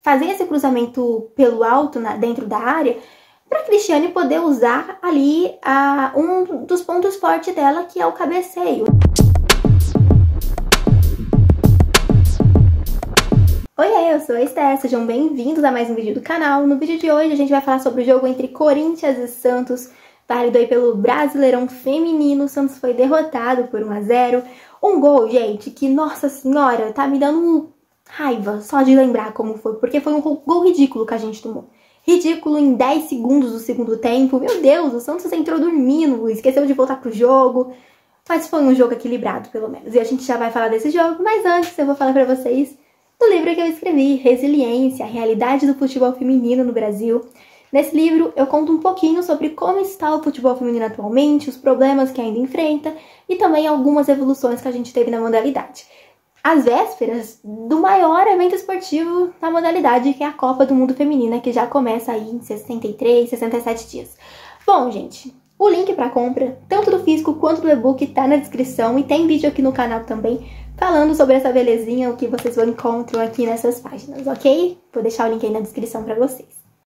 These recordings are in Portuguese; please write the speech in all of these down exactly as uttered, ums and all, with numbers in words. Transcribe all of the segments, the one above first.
fazer esse cruzamento pelo alto, na, dentro da área, para a Cristiane poder usar ali a, um dos pontos fortes dela, que é o cabeceio. Oi, eu sou a Esther, sejam bem-vindos a mais um vídeo do canal. No vídeo de hoje a gente vai falar sobre o jogo entre Corinthians e Santos, válido aí pelo Brasileirão Feminino. O Santos foi derrotado por um a zero. Um gol, gente, que, nossa senhora, tá me dando raiva só de lembrar como foi, porque foi um gol ridículo que a gente tomou. Ridículo em dez segundos do segundo tempo. Meu Deus, o Santos entrou dormindo, esqueceu de voltar pro jogo. Mas foi um jogo equilibrado, pelo menos. E a gente já vai falar desse jogo, mas antes eu vou falar pra vocês do livro que eu escrevi, Resiliência, a realidade do futebol feminino no Brasil. Nesse livro eu conto um pouquinho sobre como está o futebol feminino atualmente, os problemas que ainda enfrenta e também algumas evoluções que a gente teve na modalidade. Às vésperas do maior evento esportivo na modalidade, que é a Copa do Mundo Feminina, que já começa aí em sessenta e três, sessenta e sete dias. Bom, gente, o link para compra, tanto do físico quanto do e-book, tá na descrição e tem vídeo aqui no canal também falando sobre essa belezinha, o que vocês vão encontrar aqui nessas páginas, ok? Vou deixar o link aí na descrição para vocês.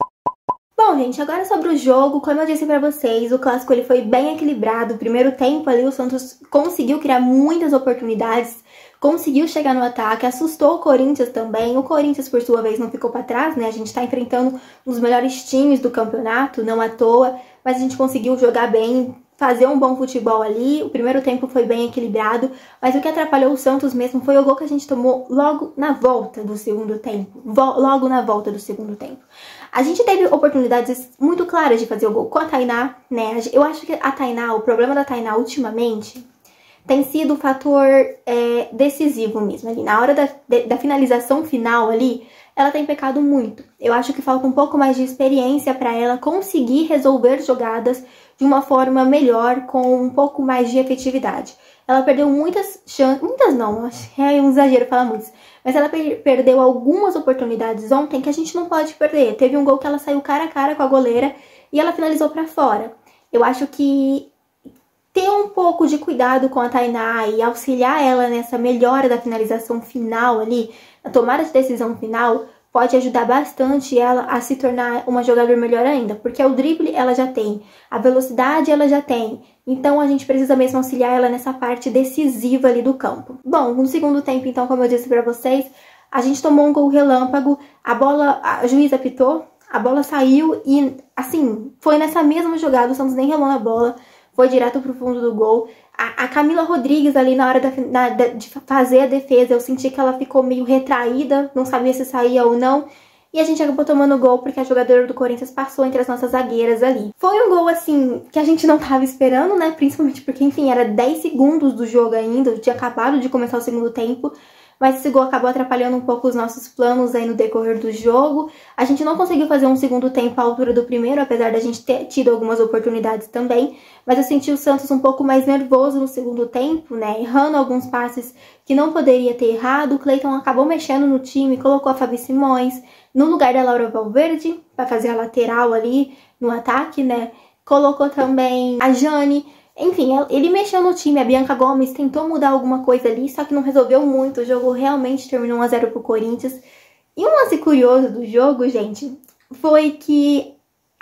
Bom, gente, agora sobre o jogo, como eu disse pra vocês, o clássico ele foi bem equilibrado. O primeiro tempo ali o Santos conseguiu criar muitas oportunidades, conseguiu chegar no ataque, assustou o Corinthians também. O Corinthians, por sua vez, não ficou pra trás, né? A gente tá enfrentando um dos melhores times do campeonato, não à toa, mas a gente conseguiu jogar bem, fazer um bom futebol ali. O primeiro tempo foi bem equilibrado, mas o que atrapalhou o Santos mesmo foi o gol que a gente tomou logo na volta do segundo tempo. Vo- logo na volta do segundo tempo. A gente teve oportunidades muito claras de fazer o gol com a Tainá, né? Eu acho que a Tainá, o problema da Tainá ultimamente tem sido um fator é, decisivo mesmo ali. Na hora da, de, da finalização final ali, ela tem pecado muito. Eu acho que falta um pouco mais de experiência para ela conseguir resolver jogadas de uma forma melhor, com um pouco mais de efetividade. Ela perdeu muitas chances, muitas não, é um exagero falar muitas, mas ela per perdeu algumas oportunidades ontem que a gente não pode perder. Teve um gol que ela saiu cara a cara com a goleira e ela finalizou para fora. Eu acho que ter um pouco de cuidado com a Tainá e auxiliar ela nessa melhora da finalização final ali, na tomada de decisão final, pode ajudar bastante ela a se tornar uma jogadora melhor ainda, porque o drible ela já tem, a velocidade ela já tem, então a gente precisa mesmo auxiliar ela nessa parte decisiva ali do campo. Bom, no segundo tempo, então, como eu disse pra vocês, a gente tomou um gol relâmpago, a bola, a juíza apitou, a bola saiu e, assim, foi nessa mesma jogada, o Santos nem relou na bola, foi direto pro fundo do gol. A, a Camila Rodrigues ali na hora da, na, de fazer a defesa, eu senti que ela ficou meio retraída, não sabia se saía ou não. E a gente acabou tomando gol porque a jogadora do Corinthians passou entre as nossas zagueiras ali. Foi um gol, assim, que a gente não tava esperando, né? Principalmente porque, enfim, era dez segundos do jogo ainda, tinha acabado de começar o segundo tempo. Mas esse gol acabou atrapalhando um pouco os nossos planos aí no decorrer do jogo. A gente não conseguiu fazer um segundo tempo à altura do primeiro, apesar da gente ter tido algumas oportunidades também. Mas eu senti o Santos um pouco mais nervoso no segundo tempo, né? Errando alguns passes que não poderia ter errado. O Cleiton acabou mexendo no time, colocou a Fabi Simões no lugar da Laura Valverde, para fazer a lateral ali no ataque, né? Colocou também a Jane. Enfim, ele mexeu no time, a Bianca Gomes tentou mudar alguma coisa ali, só que não resolveu muito, o jogo realmente terminou um a zero pro Corinthians. E um lance curioso do jogo, gente, foi que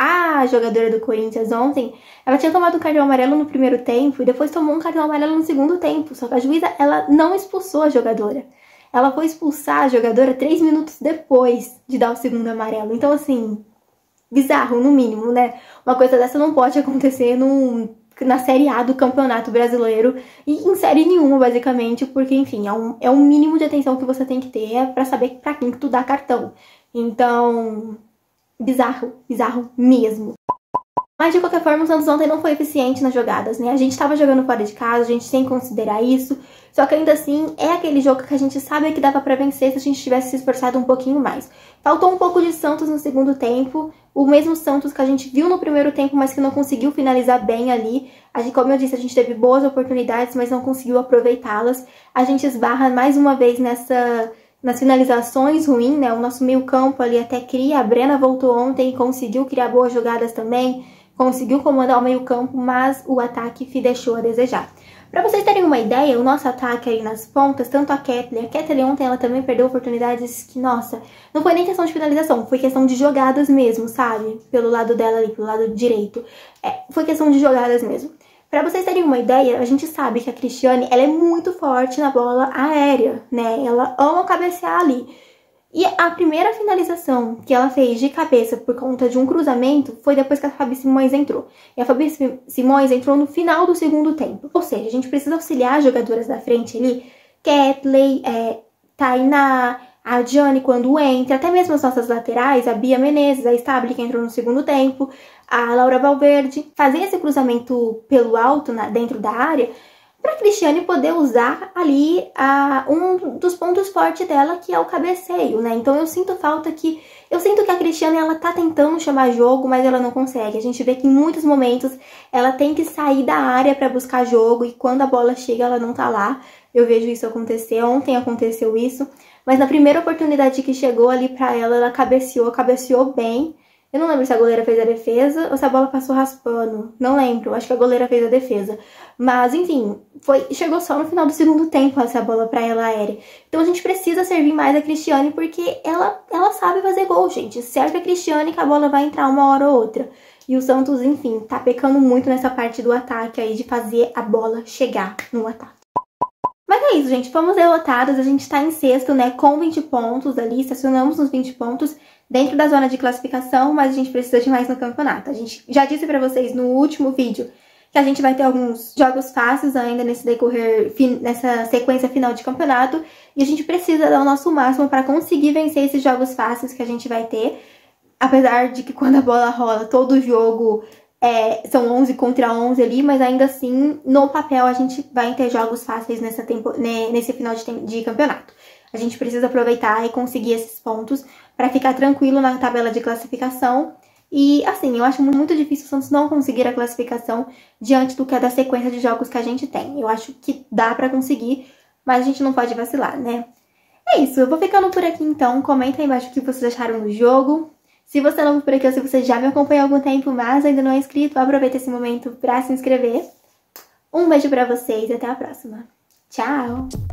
a jogadora do Corinthians ontem, ela tinha tomado um cartão amarelo no primeiro tempo e depois tomou um cartão amarelo no segundo tempo, só que a juíza, ela não expulsou a jogadora. Ela foi expulsar a jogadora três minutos depois de dar o segundo amarelo, então assim, bizarro no mínimo, né? Uma coisa dessa não pode acontecer num... na Série A do Campeonato Brasileiro e em série nenhuma, basicamente, porque, enfim, é um, é um mínimo de atenção que você tem que ter pra saber pra quem que tu dá cartão. Então, bizarro, bizarro mesmo. Mas, de qualquer forma, o Santos ontem não foi eficiente nas jogadas, né? A gente tava jogando fora de casa, a gente tem que considerar isso, só que ainda assim, é aquele jogo que a gente sabe que dava pra vencer se a gente tivesse se esforçado um pouquinho mais. Faltou um pouco de Santos no segundo tempo, o mesmo Santos que a gente viu no primeiro tempo, mas que não conseguiu finalizar bem ali. A gente, como eu disse, a gente teve boas oportunidades, mas não conseguiu aproveitá-las. A gente esbarra mais uma vez nessa... nas finalizações ruins, né? O nosso meio campo ali até cria, a Brena voltou ontem e conseguiu criar boas jogadas também, conseguiu comandar o meio campo, mas o ataque deixou a desejar. Pra vocês terem uma ideia, o nosso ataque aí nas pontas, tanto a Kathleen, a Kathleen ontem ela também perdeu oportunidades que, nossa, não foi nem questão de finalização, foi questão de jogadas mesmo, sabe? Pelo lado dela ali, pelo lado direito. É, foi questão de jogadas mesmo. Pra vocês terem uma ideia, a gente sabe que a Cristiane, ela é muito forte na bola aérea, né? Ela ama cabecear ali. E a primeira finalização que ela fez de cabeça por conta de um cruzamento foi depois que a Fabi Simões entrou. E a Fabi Simões entrou no final do segundo tempo. Ou seja, a gente precisa auxiliar as jogadoras da frente ali, Kathleen, é, Tainá, a Jane quando entra, até mesmo as nossas laterais, a Bia Menezes, a Stabile que entrou no segundo tempo, a Laura Valverde, fazer esse cruzamento pelo alto, na, dentro da área, para a Cristiane poder usar ali a, um dos pontos fortes dela, que é o cabeceio, né? Então eu sinto falta que... Eu sinto que a Cristiane, ela tá tentando chamar jogo, mas ela não consegue. A gente vê que em muitos momentos ela tem que sair da área para buscar jogo e quando a bola chega ela não tá lá. Eu vejo isso acontecer. Ontem aconteceu isso. Mas na primeira oportunidade que chegou ali pra ela, ela cabeceou, cabeceou bem. Eu não lembro se a goleira fez a defesa ou se a bola passou raspando. Não lembro, acho que a goleira fez a defesa. Mas, enfim, foi, chegou só no final do segundo tempo essa bola pra ela aérea. Então a gente precisa servir mais a Cristiane porque ela, ela sabe fazer gol, gente. Serve a Cristiane que a bola vai entrar uma hora ou outra. E o Santos, enfim, tá pecando muito nessa parte do ataque aí de fazer a bola chegar no ataque. Mas é isso, gente. Fomos derrotados. A gente tá em sexto, né? Com vinte pontos ali. Estacionamos nos vinte pontos dentro da zona de classificação, mas a gente precisa de mais no campeonato. A gente já disse pra vocês no último vídeo que a gente vai ter alguns jogos fáceis ainda nesse decorrer, nessa sequência final de campeonato. E a gente precisa dar o nosso máximo pra conseguir vencer esses jogos fáceis que a gente vai ter. Apesar de que quando a bola rola, todo jogo... É, são onze contra onze ali, mas ainda assim, no papel, a gente vai ter jogos fáceis nessa tempo, né, nesse final de, de campeonato. A gente precisa aproveitar e conseguir esses pontos para ficar tranquilo na tabela de classificação. E, assim, eu acho muito difícil o Santos não conseguir a classificação diante do que é da sequência de jogos que a gente tem. Eu acho que dá para conseguir, mas a gente não pode vacilar, né? É isso, eu vou ficando por aqui então. Comenta aí embaixo o que vocês acharam do jogo. Se você é novo por aqui ou se você já me acompanha há algum tempo, mas ainda não é inscrito, aproveita esse momento para se inscrever. Um beijo pra vocês e até a próxima. Tchau!